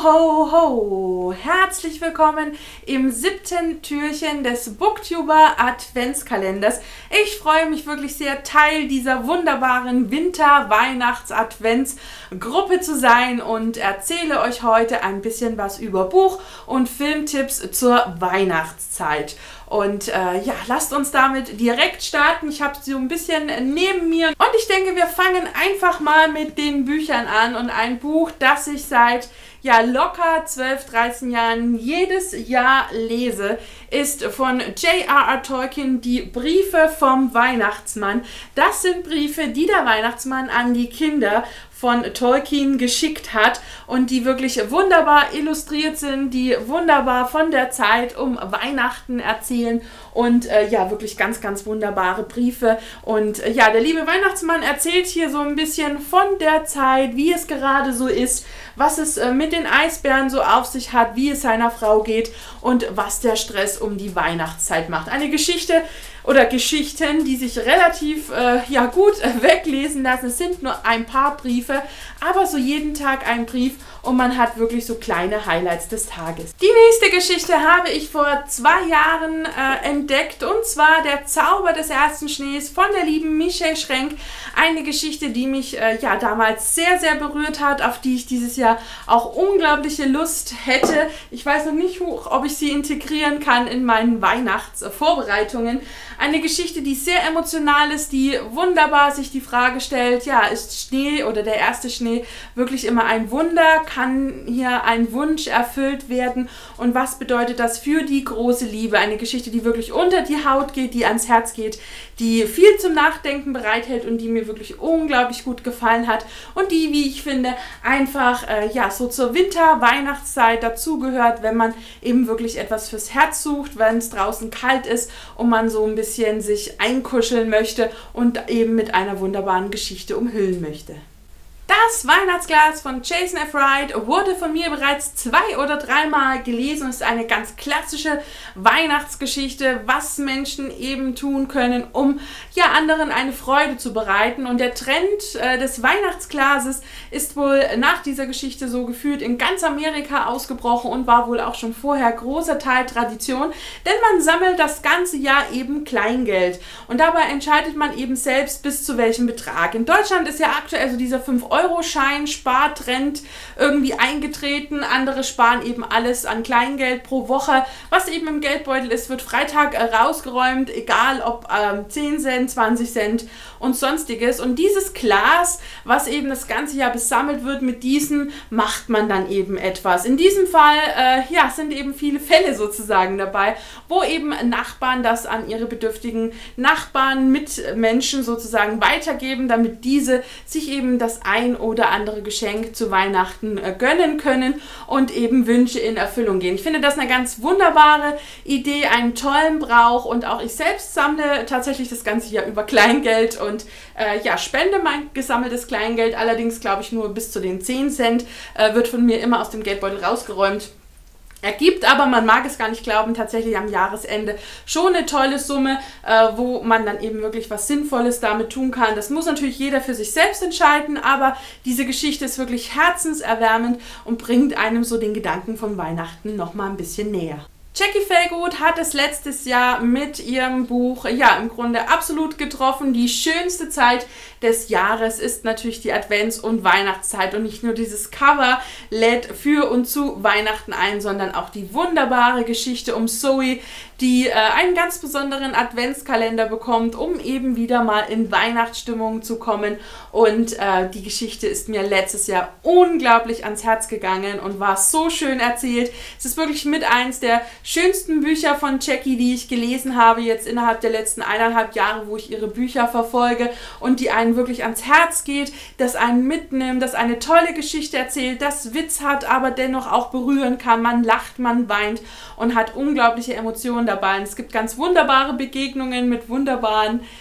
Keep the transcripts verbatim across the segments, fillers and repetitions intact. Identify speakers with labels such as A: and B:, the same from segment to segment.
A: ho, ho! Herzlich willkommen im siebten Türchen des Booktuber Adventskalenders. Ich freue mich wirklich sehr, Teil dieser wunderbaren Winter-Weihnachts-Adventsgruppe zu sein und erzähle euch heute ein bisschen was über Buch- und Filmtipps zur Weihnachtszeit. Und äh, ja, lasst uns damit direkt starten. Ich habe sie so ein bisschen neben mir. Und ich denke, wir fangen einfach mal mit den Büchern an. Und ein Buch, das ich seit ja, locker zwölf, dreizehn Jahren jedes Jahr lese, ist von J R R Tolkien, die Briefe vom Weihnachtsmann. Das sind Briefe, die der Weihnachtsmann an die Kinder von Tolkien geschickt hat und die wirklich wunderbar illustriert sind, die wunderbar von der Zeit um Weihnachten erzählen und äh, ja, wirklich ganz, ganz wunderbare Briefe. Und äh, ja, der liebe Weihnachtsmann erzählt hier so ein bisschen von der Zeit, wie es gerade so ist, was es äh, mit den Eisbären so auf sich hat, wie es seiner Frau geht und was der Stress um die Weihnachtszeit macht. Eine Geschichte oder Geschichten, die sich relativ äh, ja, gut äh, weglesen lassen. Es sind nur ein paar Briefe, aber so jeden Tag ein Brief und man hat wirklich so kleine Highlights des Tages. Die nächste Geschichte habe ich vor zwei Jahren äh, entdeckt und zwar Der Zauber des ersten Schnees von der lieben Michelle Schrenk. Eine Geschichte, die mich äh, ja damals sehr, sehr berührt hat, auf die ich dieses Jahr auch unglaubliche Lust hätte. Ich weiß noch nicht, ob ich sie integrieren kann in meinen Weihnachtsvorbereitungen. Eine Geschichte, die sehr emotional ist, die wunderbar sich die Frage stellt, ja, ist Schnee oder der erste Schnee wirklich immer ein Wunder? Kann hier ein Wunsch erfüllt werden? Und was bedeutet das für die große Liebe? Eine Geschichte, die wirklich unter die Haut geht, die ans Herz geht, die viel zum Nachdenken bereithält und die mir wirklich unglaublich gut gefallen hat und die, wie ich finde, einfach äh, ja, so zur Winter-Weihnachtszeit dazugehört, wenn man eben wirklich etwas fürs Herz sucht, wenn es draußen kalt ist und man so ein bisschen sich einkuscheln möchte und eben mit einer wunderbaren Geschichte umhüllen möchte. Das Weihnachtsglas von Jason F. Wright wurde von mir bereits zwei oder dreimal gelesen. Es ist eine ganz klassische Weihnachtsgeschichte, was Menschen eben tun können, um ja anderen eine Freude zu bereiten. Und der Trend äh, des Weihnachtsglases ist wohl nach dieser Geschichte so gefühlt in ganz Amerika ausgebrochen und war wohl auch schon vorher großer Teil Tradition, denn man sammelt das ganze Jahr eben Kleingeld. Und dabei entscheidet man eben selbst, bis zu welchem Betrag. In Deutschland ist ja aktuell so dieser fünf Euro Schein Spartrend irgendwie eingetreten. Andere sparen eben alles an Kleingeld pro Woche. Was eben im Geldbeutel ist, wird Freitag äh, rausgeräumt, egal ob ähm, zehn Cent, zwanzig Cent und sonstiges. Und dieses Glas, was eben das ganze Jahr besammelt wird, mit diesem macht man dann eben etwas. In diesem Fall äh, ja, sind eben viele Fälle sozusagen dabei, wo eben Nachbarn das an ihre bedürftigen Nachbarn, Mitmenschen sozusagen weitergeben, damit diese sich eben das ein oder andere Geschenk zu Weihnachten äh, gönnen können und eben Wünsche in Erfüllung gehen. Ich finde das eine ganz wunderbare Idee, einen tollen Brauch und auch ich selbst sammle tatsächlich das ganze Jahr über Kleingeld und äh, ja, spende mein gesammeltes Kleingeld, allerdings glaube ich nur bis zu den zehn Cent äh, wird von mir immer aus dem Geldbeutel rausgeräumt. Ergibt aber, man mag es gar nicht glauben, tatsächlich am Jahresende schon eine tolle Summe, äh, wo man dann eben wirklich was Sinnvolles damit tun kann. Das muss natürlich jeder für sich selbst entscheiden, aber diese Geschichte ist wirklich herzenserwärmend und bringt einem so den Gedanken von Weihnachten noch mal ein bisschen näher. Jackie Fairgood hat es letztes Jahr mit ihrem Buch ja im Grunde absolut getroffen. Die schönste Zeit des Jahres ist natürlich die Advents- und Weihnachtszeit und nicht nur dieses Cover lädt für und zu Weihnachten ein, sondern auch die wunderbare Geschichte um Zoe, die äh, einen ganz besonderen Adventskalender bekommt, um eben wieder mal in Weihnachtsstimmung zu kommen. Und äh, die Geschichte ist mir letztes Jahr unglaublich ans Herz gegangen und war so schön erzählt. Es ist wirklich mit eins der schönsten Bücher von Jackie, die ich gelesen habe, jetzt innerhalb der letzten eineinhalb Jahre, wo ich ihre Bücher verfolge und die einen wirklich ans Herz geht, das einen mitnimmt, das eine tolle Geschichte erzählt, das Witz hat, aber dennoch auch berühren kann. Man lacht, man weint und hat unglaubliche Emotionen dabei. Und es gibt ganz wunderbare Begegnungen mit wunderbaren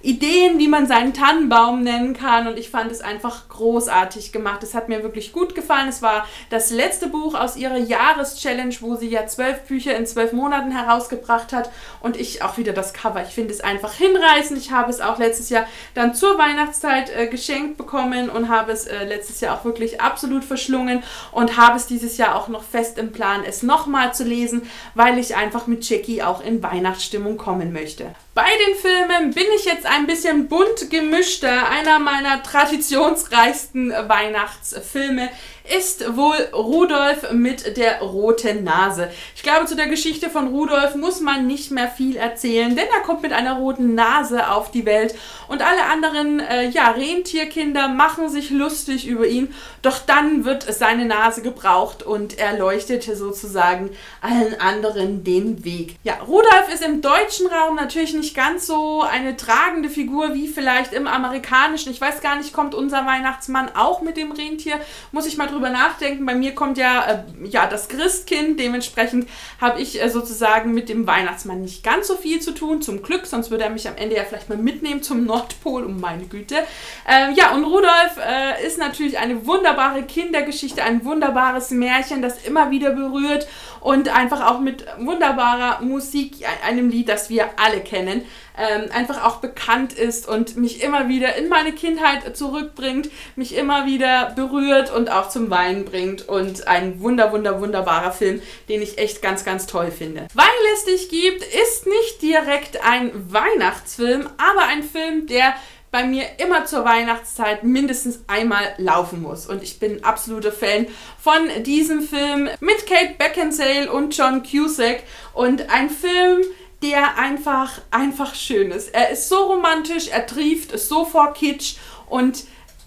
A: Ideen, wie man seinen Tannenbaum nennen kann, und ich fand es einfach großartig gemacht. Es hat mir wirklich gut gefallen. Es war das letzte Buch aus ihrer Jahreschallenge, wo sie ja zwölf Bücher in zwölf Monaten herausgebracht hat, und ich auch wieder das Cover. Ich finde es einfach hinreißend. Ich habe es auch letztes Jahr dann zur Weihnachtszeit äh, geschenkt bekommen und habe es äh, letztes Jahr auch wirklich absolut verschlungen und habe es dieses Jahr auch noch fest im Plan, es nochmal zu lesen, weil ich einfach mit Jackie auch in Weihnachtsstimmung kommen möchte. Bei den Filmen bin ich jetzt ein bisschen bunt gemischter. Einer meiner traditionsreichsten Weihnachtsfilme ist wohl Rudolf mit der roten Nase. Ich glaube, zu der Geschichte von Rudolf muss man nicht mehr viel erzählen, denn er kommt mit einer roten Nase auf die Welt und alle anderen äh, ja, Rentierkinder machen sich lustig über ihn, doch dann wird seine Nase gebraucht und er leuchtete sozusagen allen anderen den Weg. Ja, Rudolf ist im deutschen Raum natürlich nicht ganz so eine tragende Figur wie vielleicht im amerikanischen. Ich weiß gar nicht, kommt unser Weihnachtsmann auch mit dem Rentier? Muss ich mal drüber nachdenken. Bei mir kommt ja, äh, ja das Christkind. Dementsprechend habe ich äh, sozusagen mit dem Weihnachtsmann nicht ganz so viel zu tun. Zum Glück, sonst würde er mich am Ende ja vielleicht mal mitnehmen zum Nordpol, um meine Güte. Ähm, ja, und Rudolf äh, ist natürlich eine wunderbare Kindergeschichte, ein wunderbares Märchen, das immer wieder berührt und einfach auch mit wunderbarer Musik, einem Lied, das wir alle kennen, ähm, einfach auch bekannt ist und mich immer wieder in meine Kindheit zurückbringt, mich immer wieder berührt und auch zum Weinen bringt, und ein wunder, wunder, wunderbarer Film, den ich echt ganz, ganz toll finde. Weil es dich gibt, ist nicht direkt ein Weihnachtsfilm, aber ein Film, der bei mir immer zur Weihnachtszeit mindestens einmal laufen muss. Und ich bin ein absoluter Fan von diesem Film mit Kate Beckinsale und John Cusack. Und ein Film, der einfach, einfach schön ist. Er ist so romantisch, er trieft so vor Kitsch, und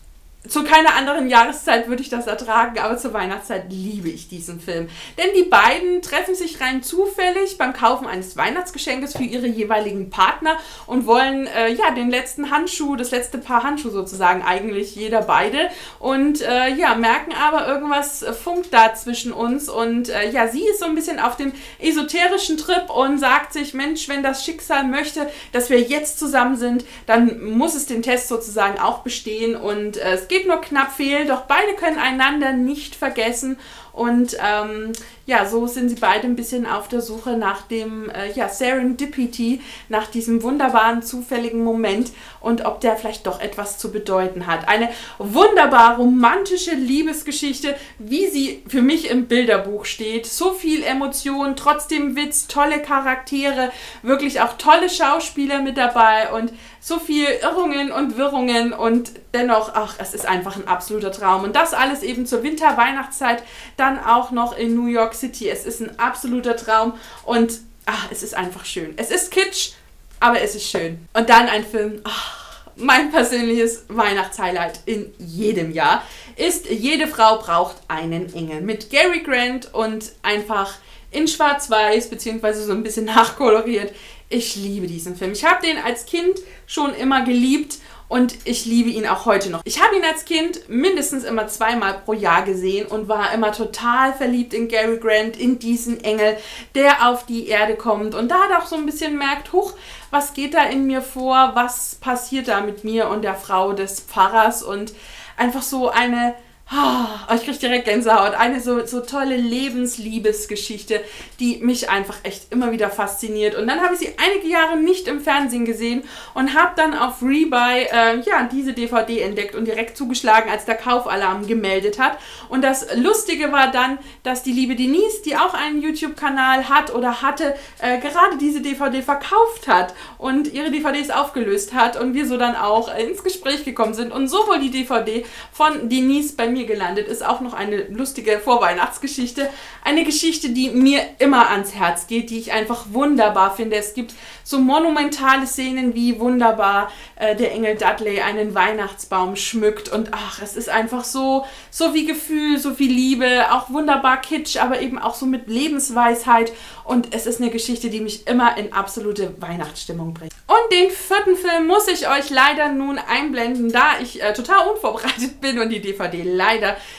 A: zu keiner anderen Jahreszeit würde ich das ertragen, aber zur Weihnachtszeit liebe ich diesen Film. Denn die beiden treffen sich rein zufällig beim Kaufen eines Weihnachtsgeschenkes für ihre jeweiligen Partner und wollen äh, ja den letzten Handschuh, das letzte Paar Handschuhe sozusagen, eigentlich jeder beide. Und äh, ja, merken aber, irgendwas funkt da zwischen uns. Und äh, ja, sie ist so ein bisschen auf dem esoterischen Trip und sagt sich, Mensch, wenn das Schicksal möchte, dass wir jetzt zusammen sind, dann muss es den Test sozusagen auch bestehen. Und äh, es geht nur knapp fehl, doch beide können einander nicht vergessen, und ähm, ja, so sind sie beide ein bisschen auf der Suche nach dem äh, ja, Serendipity, nach diesem wunderbaren, zufälligen Moment und ob der vielleicht doch etwas zu bedeuten hat. Eine wunderbar romantische Liebesgeschichte, wie sie für mich im Bilderbuch steht. So viel Emotion, trotzdem Witz, tolle Charaktere, wirklich auch tolle Schauspieler mit dabei und so viel Irrungen und Wirrungen, und dennoch, ach, es ist einfach ein absoluter Traum. Und das alles eben zur Winter-Weihnachtszeit, dann auch noch in New York City. Es ist ein absoluter Traum und ach, es ist einfach schön. Es ist Kitsch, aber es ist schön. Und dann ein Film, ach, mein persönliches Weihnachtshighlight in jedem Jahr ist Jede Frau braucht einen Engel mit Cary Grant und einfach in schwarz-weiß, beziehungsweise so ein bisschen nachkoloriert. Ich liebe diesen Film. Ich habe den als Kind schon immer geliebt und ich liebe ihn auch heute noch. Ich habe ihn als Kind mindestens immer zweimal pro Jahr gesehen und war immer total verliebt in Cary Grant, in diesen Engel, der auf die Erde kommt und da auch so ein bisschen merkt, huch, was geht da in mir vor, was passiert da mit mir und der Frau des Pfarrers, und einfach so eine... Oh, ich kriege direkt Gänsehaut. Eine so, so tolle Lebensliebesgeschichte, die mich einfach echt immer wieder fasziniert. Und dann habe ich sie einige Jahre nicht im Fernsehen gesehen und habe dann auf Rebuy äh, ja, diese D V D entdeckt und direkt zugeschlagen, als der Kaufalarm gemeldet hat. Und das Lustige war dann, dass die liebe Denise, die auch einen YouTube-Kanal hat oder hatte, äh, gerade diese D V D verkauft hat und ihre D V Ds aufgelöst hat und wir so dann auch äh, ins Gespräch gekommen sind. Und sowohl die D V D von Denise bei mir gelandet ist, auch noch eine lustige Vorweihnachtsgeschichte. Eine Geschichte, die mir immer ans Herz geht, die ich einfach wunderbar finde. Es gibt so monumentale Szenen, wie wunderbar äh, der Engel Dudley einen Weihnachtsbaum schmückt, und ach, es ist einfach so, so wie Gefühl, so viel Liebe, auch wunderbar kitsch, aber eben auch so mit Lebensweisheit, und es ist eine Geschichte, die mich immer in absolute Weihnachtsstimmung bringt. Und den vierten Film muss ich euch leider nun einblenden, da ich äh, total unvorbereitet bin und die D V D leider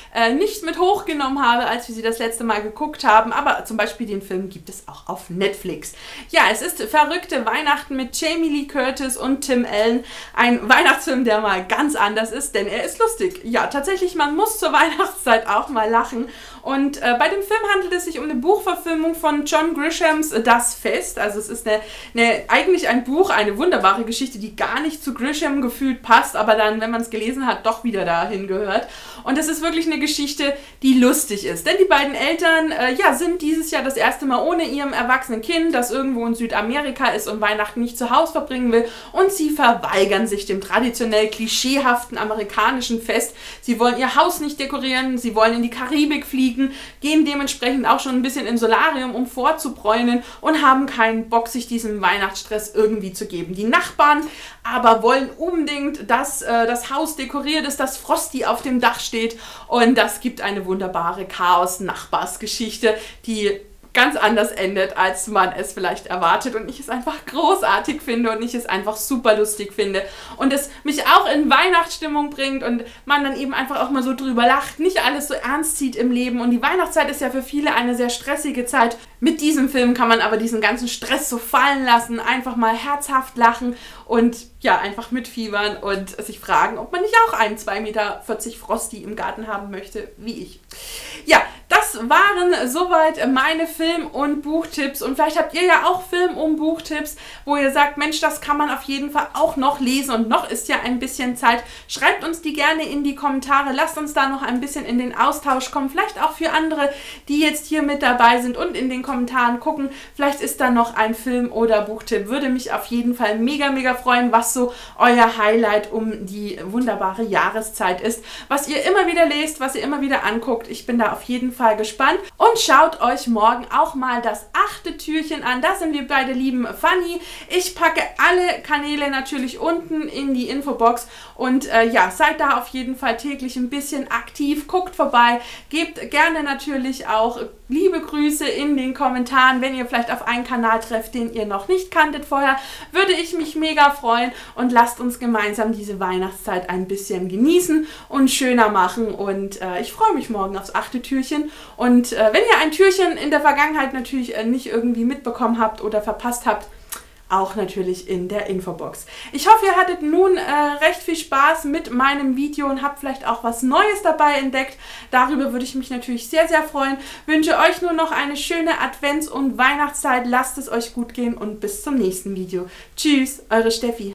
A: äh, nicht mit hochgenommen habe, als wir sie das letzte Mal geguckt haben. Aber zum Beispiel den Film gibt es auch auf Netflix. Ja, es ist Verrückte Weihnachten mit Jamie Lee Curtis und Tim Allen. Ein Weihnachtsfilm, der mal ganz anders ist, denn er ist lustig. Ja, tatsächlich, man muss zur Weihnachtszeit auch mal lachen. Und äh, bei dem Film handelt es sich um eine Buchverfilmung von John Grishams Das Fest. Also es ist eine, eine, eigentlich ein Buch, eine wunderbare Geschichte, die gar nicht zu Grisham gefühlt passt, aber dann, wenn man es gelesen hat, doch wieder dahin gehört. Und es ist wirklich eine Geschichte, die lustig ist. Denn die beiden Eltern äh, ja, sind dieses Jahr das erste Mal ohne ihrem erwachsenen Kind, das irgendwo in Südamerika ist und Weihnachten nicht zu Hause verbringen will. Und sie verweigern sich dem traditionell klischeehaften amerikanischen Fest. Sie wollen ihr Haus nicht dekorieren, sie wollen in die Karibik fliegen, gehen dementsprechend auch schon ein bisschen ins Solarium, um vorzubräunen und haben keinen Bock, sich diesem Weihnachtsstress irgendwie zu geben. Die Nachbarn aber wollen unbedingt, dass äh, das Haus dekoriert ist, dass Frosty auf dem Dach steht und das gibt eine wunderbare Chaos-Nachbarsgeschichte, die ganz anders endet, als man es vielleicht erwartet und ich es einfach großartig finde und ich es einfach super lustig finde und es mich auch in Weihnachtsstimmung bringt und man dann eben einfach auch mal so drüber lacht, nicht alles so ernst zieht im Leben und die Weihnachtszeit ist ja für viele eine sehr stressige Zeit. Mit diesem Film kann man aber diesen ganzen Stress so fallen lassen, einfach mal herzhaft lachen und ja, einfach mitfiebern und sich fragen, ob man nicht auch einen zwei Meter vierzig Frosty im Garten haben möchte, wie ich. Ja, das waren soweit meine Film- und Buchtipps und vielleicht habt ihr ja auch Film- und Buchtipps, wo ihr sagt, Mensch, das kann man auf jeden Fall auch noch lesen und noch ist ja ein bisschen Zeit. Schreibt uns die gerne in die Kommentare, lasst uns da noch ein bisschen in den Austausch kommen, vielleicht auch für andere, die jetzt hier mit dabei sind und in den Kommentaren gucken, vielleicht ist da noch ein Film- oder Buchtipp, würde mich auf jeden Fall mega, mega freuen, was so euer Highlight um die wunderbare Jahreszeit ist, was ihr immer wieder lest, was ihr immer wieder anguckt. Ich bin da auf jeden Fall gespannt und schaut euch morgen auch mal das achte Türchen an. Da sind wir bei der lieben Fanny. Ich packe alle Kanäle natürlich unten in die Infobox und äh, ja, seid da auf jeden Fall täglich ein bisschen aktiv, guckt vorbei, gebt gerne natürlich auch liebe Grüße in den Kommentaren, wenn ihr vielleicht auf einen Kanal trefft, den ihr noch nicht kanntet vorher, würde ich mich mega freuen und lasst uns gemeinsam diese Weihnachtszeit ein bisschen genießen und schöner machen und äh, ich freue mich morgen aufs achte Türchen und äh, wenn ihr ein Türchen in der Vergangenheit natürlich äh, nicht irgendwie mitbekommen habt oder verpasst habt, auch natürlich in der Infobox. Ich hoffe, ihr hattet nun äh, recht viel Spaß mit meinem Video und habt vielleicht auch was Neues dabei entdeckt. Darüber würde ich mich natürlich sehr, sehr freuen. Wünsche euch nur noch eine schöne Advents- und Weihnachtszeit. Lasst es euch gut gehen und bis zum nächsten Video. Tschüss, eure Steffi.